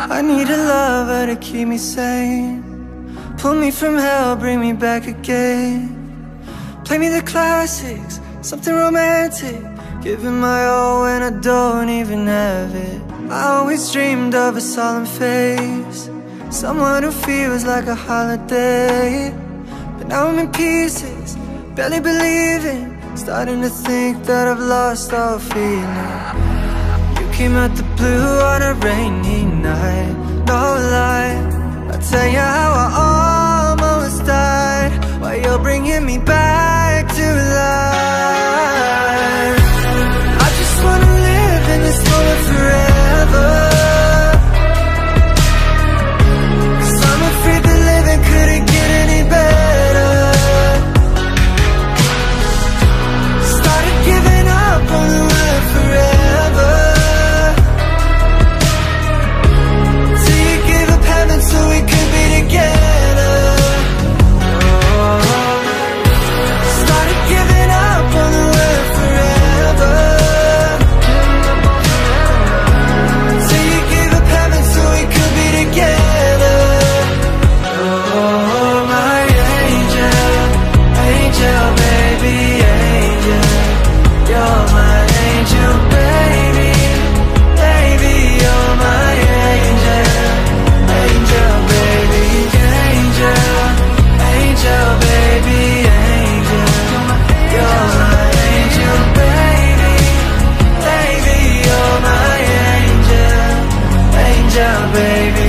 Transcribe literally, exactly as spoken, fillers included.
I need a lover to keep me sane, pull me from hell, bring me back again. Play me the classics, something romantic, giving my all when I don't even have it. I always dreamed of a solemn face, someone who feels like a holiday. But now I'm in pieces, barely believing, starting to think that I've lost all feeling. You came out the blue on a rainy night, no lie, I'll tell you how I almost died, while you're bringing me back to life. I just wanna live in this moment forever, 'cause I'm afraid that living couldn't get any better. Started giving up on the word forever, till you gave up heaven so we could be together. Oh, started giving up on the word forever, till you gave up heaven so we could be together. Oh, my angel, angel, baby, angel, you're my angel, baby, baby, you're my angel, angel, baby, angel, angel, baby, angel, you're my angel, baby, baby, you're my angel, angel, baby.